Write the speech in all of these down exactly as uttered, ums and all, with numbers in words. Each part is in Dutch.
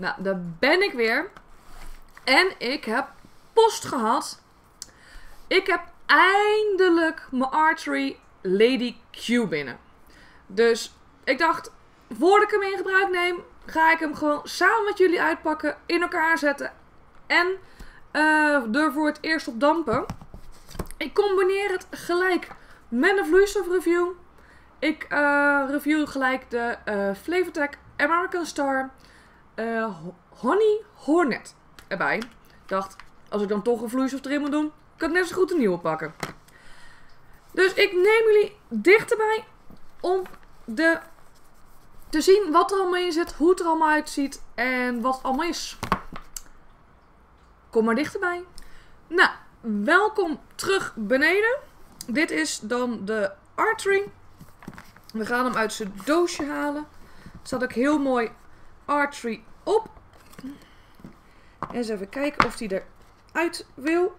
Nou, daar ben ik weer. En ik heb post gehad. Ik heb eindelijk mijn Archery Lady Q binnen. Dus ik dacht, voordat ik hem in gebruik neem, ga ik hem gewoon samen met jullie uitpakken, in elkaar zetten en uh, er voor het eerst op dampen. Ik combineer het gelijk met een vloeistofreview. Ik uh, review gelijk de uh, Flavourtech American Star uh, Honey Hornet erbij. Ik dacht, als ik dan toch een vloeistof erin moet doen, kan ik net zo goed een nieuwe pakken. Dus ik neem jullie dichterbij om de, te zien wat er allemaal in zit, hoe het er allemaal uitziet en wat het allemaal is. Kom maar dichterbij. Nou, welkom terug beneden. Dit is dan de Archery. We gaan hem uit zijn doosje halen. Er staat ook heel mooi Archery op. Eens even kijken of hij eruit wil.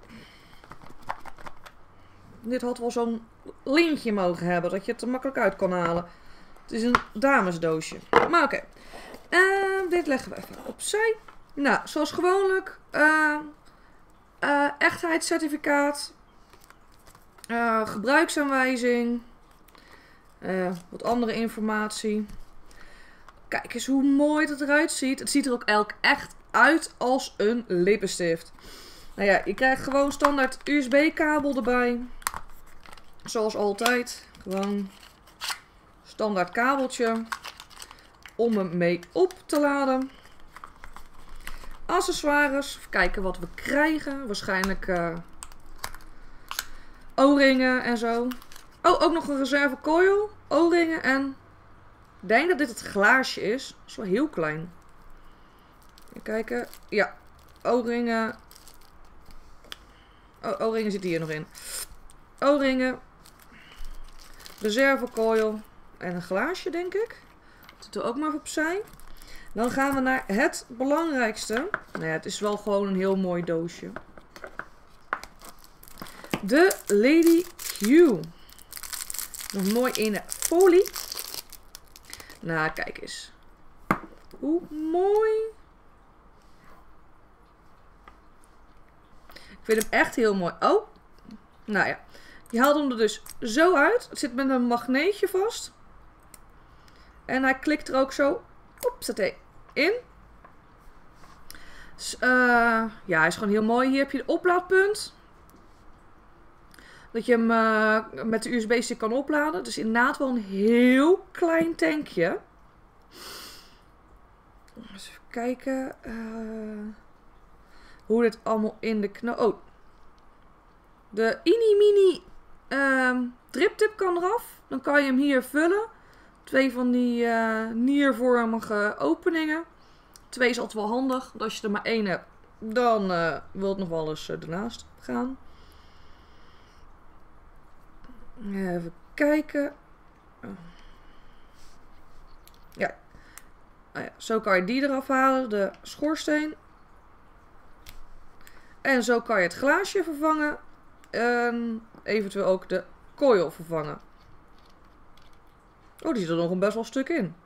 Dit had wel zo'n lintje mogen hebben, dat je het er makkelijk uit kan halen. Het is een damesdoosje. Maar oké. Okay. Uh, dit leggen we even opzij. Nou, zoals gewoonlijk. Uh, uh, echtheidscertificaat. Uh, gebruiksaanwijzing. Uh, wat andere informatie. Kijk eens hoe mooi het eruit ziet. Het ziet er ook elk echt uit als een lippenstift. Nou ja, je krijgt gewoon standaard U S B-kabel erbij. Zoals altijd. Gewoon standaard kabeltje. Om hem mee op te laden. Accessoires. Even kijken wat we krijgen. Waarschijnlijk uh, O-ringen en zo. Oh, ook nog een reserve coil. O-ringen en... Ik denk dat dit het glaasje is. Dat is wel heel klein. Even kijken. Ja. O-ringen. Oh, O-ringen zitten hier nog in. O-ringen. Reserve coil. En een glaasje, denk ik. Dat doe ook maar even opzij. Dan gaan we naar het belangrijkste. Nou ja, het is wel gewoon een heel mooi doosje. De Lady Q. Nog mooi in de folie. Nou, kijk eens. Hoe mooi. Ik vind hem echt heel mooi. Oh. Nou ja. Je haalt hem er dus zo uit. Het zit met een magneetje vast. En hij klikt er ook zo. Oepsatee. In. Dus, uh, ja, hij is gewoon heel mooi. Hier heb je de oplaadpunt. Dat je hem uh, met de U S B-stick kan opladen. Het is inderdaad wel een heel klein tankje. Eens even kijken. Uh, hoe dit allemaal in de knoop... Oh. De Ini-Mini uh, driptip kan eraf. Dan kan je hem hier vullen. Twee van die uh, niervormige openingen. Twee is altijd wel handig. Want als je er maar één hebt, dan uh, wil het nog wel eens uh, ernaast gaan. Even kijken. Oh. Ja. Nou ja. Zo kan je die eraf halen. De schoorsteen. En zo kan je het glaasje vervangen. En eventueel ook de coil vervangen. Oh, die zit er nog een best wel stuk in.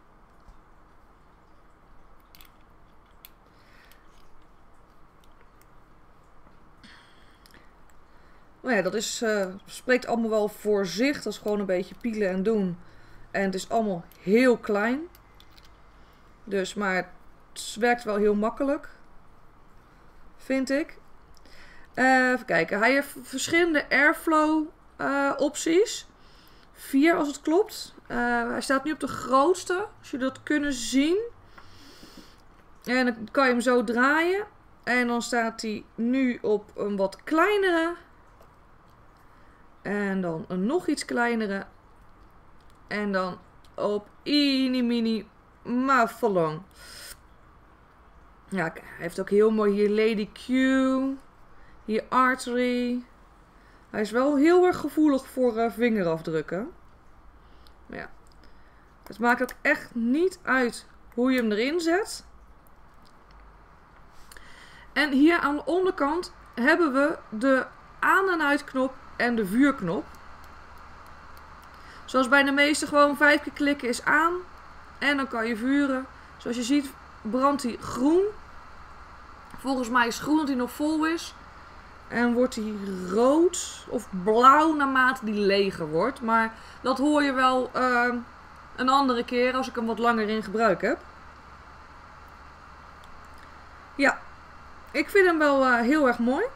Nou ja, dat is, uh, spreekt allemaal wel voor zich. Dat is gewoon een beetje pielen en doen. En het is allemaal heel klein. Dus, maar het werkt wel heel makkelijk. Vind ik. Uh, even kijken. Hij heeft verschillende airflow uh, opties. Vier als het klopt. Uh, hij staat nu op de grootste. Als jullie dat kunnen zien. En dan kan je hem zo draaien. En dan staat hij nu op een wat kleinere. En dan een nog iets kleinere. En dan op Ini-Mini Mafalong. Ja, hij heeft ook heel mooi hier Lady Q. Hier Archery. Hij is wel heel erg gevoelig voor uh, vingerafdrukken. Maar ja. Het maakt ook echt niet uit hoe je hem erin zet. En hier aan de onderkant hebben we de aan- en uitknop en de vuurknop. Zoals bij de meeste gewoon vijf keer klikken is aan. En dan kan je vuren. Zoals je ziet brandt hij groen. Volgens mij is groen dat hij nog vol is. En wordt hij rood of blauw naarmate die leger wordt. Maar dat hoor je wel uh, een andere keer als ik hem wat langer in gebruik heb. Ja, ik vind hem wel uh, heel erg mooi.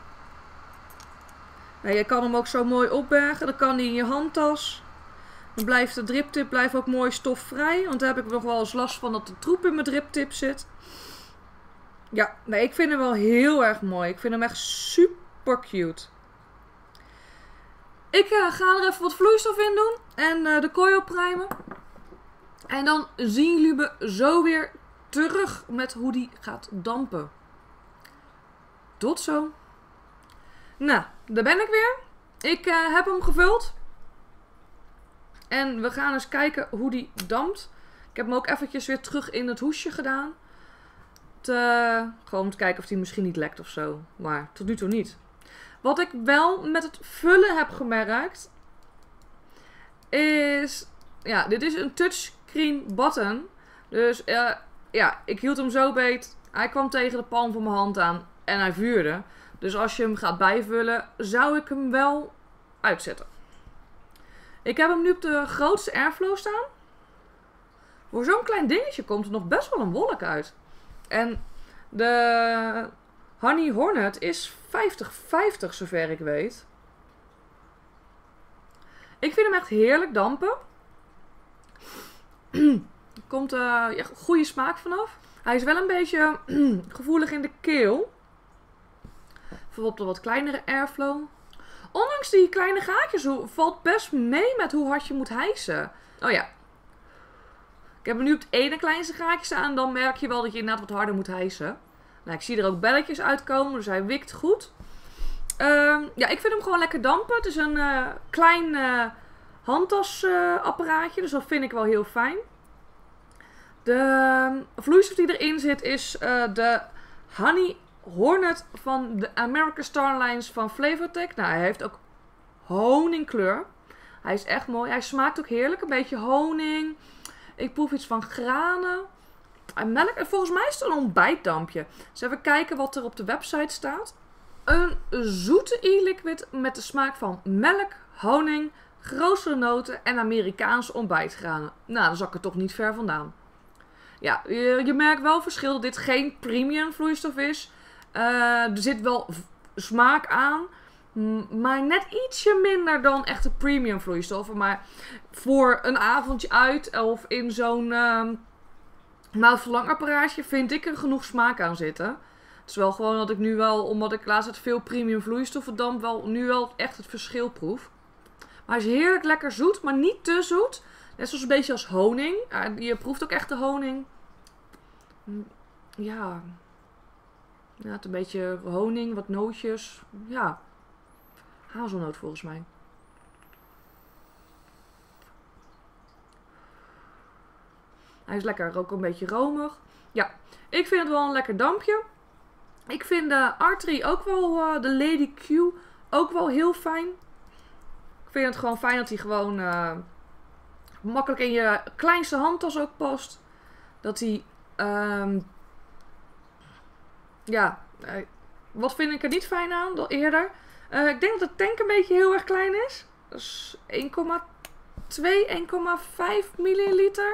Nou, je kan hem ook zo mooi opbergen. Dan kan hij in je handtas. Dan blijft de driptip blijft ook mooi stofvrij. Want daar heb ik nog wel eens last van dat er troep in mijn driptip zit. Ja, nee, ik vind hem wel heel erg mooi. Ik vind hem echt super cute. Ik uh, ga er even wat vloeistof in doen. En uh, de kooi opprimen. En dan zien jullie me zo weer terug met hoe die gaat dampen. Tot zo. Nou, daar ben ik weer. Ik uh, heb hem gevuld. En we gaan eens kijken hoe die dampt. Ik heb hem ook eventjes weer terug in het hoesje gedaan. Te, gewoon om te kijken of die misschien niet lekt of zo. Maar tot nu toe niet. Wat ik wel met het vullen heb gemerkt. Is. Ja, dit is een touchscreen button. Dus uh, ja, ik hield hem zo beet. Hij kwam tegen de palm van mijn hand aan. En hij vuurde. Dus als je hem gaat bijvullen, zou ik hem wel uitzetten. Ik heb hem nu op de grootste airflow staan. Voor zo'n klein dingetje komt er nog best wel een wolk uit. En de Honey Hornet is vijftig vijftig zover ik weet. Ik vind hem echt heerlijk dampen. Er komt uh, ja, goede smaak vanaf. Hij is wel een beetje gevoelig in de keel. Bijvoorbeeld een wat kleinere airflow. Ondanks die kleine gaatjes valt best mee met hoe hard je moet hijsen. Oh ja. Ik heb hem nu op het ene kleinste gaatje staan. Dan merk je wel dat je inderdaad wat harder moet hijsen. Nou, ik zie er ook belletjes uitkomen. Dus hij wikt goed. Uh, ja, ik vind hem gewoon lekker dampen. Het is een uh, klein uh, handtasapparaatje. Uh, dus dat vind ik wel heel fijn. De vloeistof die erin zit is uh, de Honey Hornet van de American Starlines van Flavortech. Nou, hij heeft ook honingkleur. Hij is echt mooi. Hij smaakt ook heerlijk. Een beetje honing. Ik proef iets van granen. En melk. En volgens mij is het een ontbijtdampje. Dus even kijken wat er op de website staat. Een zoete e-liquid met de smaak van melk, honing, geroosterde noten en Amerikaanse ontbijtgranen. Nou, dan zat ik er toch niet ver vandaan. Ja, je, je merkt wel verschil dat dit geen premium vloeistof is. Uh, er zit wel smaak aan. Maar net ietsje minder dan echte premium vloeistoffen. Maar voor een avondje uit of in zo'n uh, mouthverlangapparaatje vind ik er genoeg smaak aan zitten. Het is wel gewoon dat ik nu wel, omdat ik laatst uit veel premium vloeistoffen damp, wel nu wel echt het verschil proef. Maar hij is heerlijk lekker zoet, maar niet te zoet. Net zoals een beetje als honing. Uh, je proeft ook echt de honing. Ja. Ja, het een beetje honing, wat nootjes. Ja. Hazelnoot volgens mij. Hij is lekker, ook een beetje romig. Ja, ik vind het wel een lekker dampje. Ik vind de Artery ook wel, uh, de Lady Q, ook wel heel fijn. Ik vind het gewoon fijn dat hij gewoon uh, makkelijk in je kleinste handtas ook past. Dat hij, um, ja, uh, wat vind ik er niet fijn aan dan eerder? Uh, ik denk dat de tank een beetje heel erg klein is. Dus één komma twee, één komma vijf milliliter.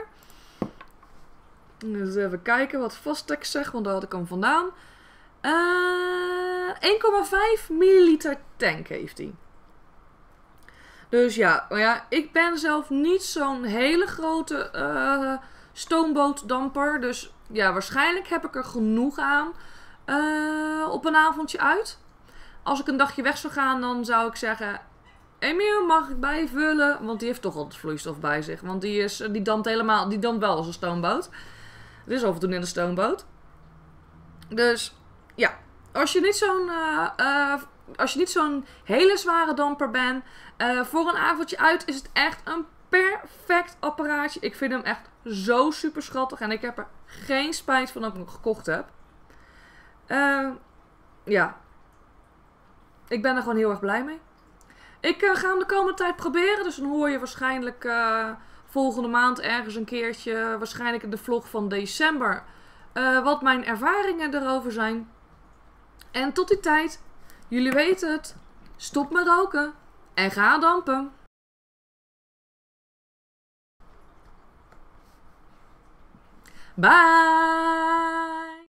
Dus even kijken wat Vastex zegt, want daar had ik hem vandaan. Uh, één komma vijf milliliter tank heeft hij. Dus ja, ja, ik ben zelf niet zo'n hele grote uh, stoombootdamper. Dus ja, waarschijnlijk heb ik er genoeg aan uh, op een avondje uit. Als ik een dagje weg zou gaan, dan zou ik zeggen... Emiel, mag ik bijvullen? Want die heeft toch altijd vloeistof bij zich. Want die, is, die dampt helemaal, die dampt wel als een stoomboot. Het is af en toe in een stoomboot. Dus ja, als je niet zo'n uh, uh, als je niet zo'n hele zware damper bent, uh, voor een avondje uit is het echt een perfect apparaatje. Ik vind hem echt zo super schattig en ik heb er geen spijt van dat ik hem gekocht heb. Uh, ja, ik ben er gewoon heel erg blij mee. Ik uh, ga hem de komende tijd proberen, dus dan hoor je waarschijnlijk uh, volgende maand ergens een keertje, waarschijnlijk in de vlog van december, uh, wat mijn ervaringen erover zijn. En tot die tijd, jullie weten het, stop met roken en ga dampen. Bye!